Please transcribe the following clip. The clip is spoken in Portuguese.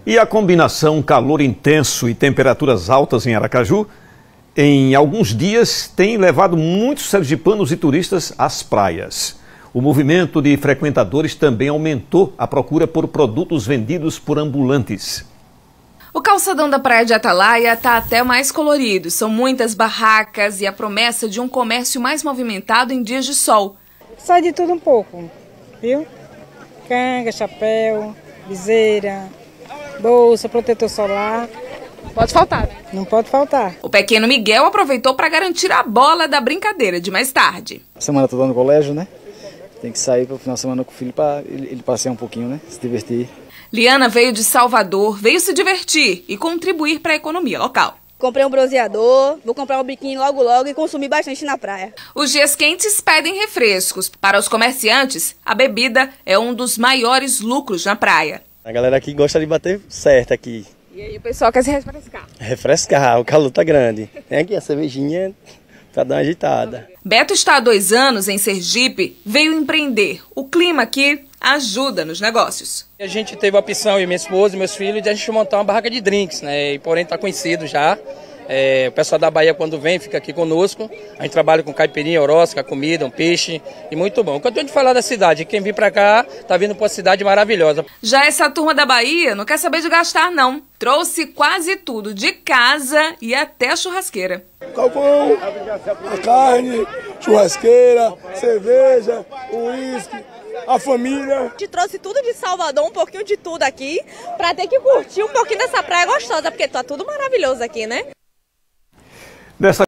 E a combinação calor intenso e temperaturas altas em Aracaju, em alguns dias, tem levado muitos sergipanos e turistas às praias. O movimento de frequentadores também aumentou a procura por produtos vendidos por ambulantes. O calçadão da Praia de Atalaia está até mais colorido. São muitas barracas e a promessa de um comércio mais movimentado em dias de sol. Sai de tudo um pouco, viu? Canga, chapéu, viseira, bolsa, protetor solar. Pode faltar, né? Não pode faltar. O pequeno Miguel aproveitou para garantir a bola da brincadeira de mais tarde. A semana toda no colégio, né? Tem que sair para o final de semana com o filho para ele passear um pouquinho, né? Se divertir. Liana veio de Salvador, veio se divertir e contribuir para a economia local. Comprei um bronzeador, vou comprar um biquíni logo e consumir bastante na praia. Os dias quentes pedem refrescos. Para os comerciantes, a bebida é um dos maiores lucros na praia. A galera aqui gosta de bater certo aqui. E aí o pessoal quer se refrescar. Refrescar, o calor tá grande. Tem aqui a cervejinha para dar uma agitada. Beto está há 2 anos em Sergipe, veio empreender. O clima aqui ajuda nos negócios. A gente teve a opção, eu, minha esposa e meus filhos, de a gente montar uma barraca de drinks, né? E porém está conhecido já. O pessoal da Bahia, quando vem, fica aqui conosco. A gente trabalha com caipirinha, orosca, comida, um peixe e muito bom. Quando a gente falar da cidade, quem vir para cá está vindo para uma cidade maravilhosa. Já essa turma da Bahia não quer saber de gastar, não. Trouxe quase tudo de casa e até a churrasqueira. Calpão, a carne, churrasqueira, cerveja, o uísque, a família. A gente trouxe tudo de Salvador, um pouquinho de tudo aqui, para ter que curtir um pouquinho dessa praia gostosa, porque tá tudo maravilhoso aqui, né?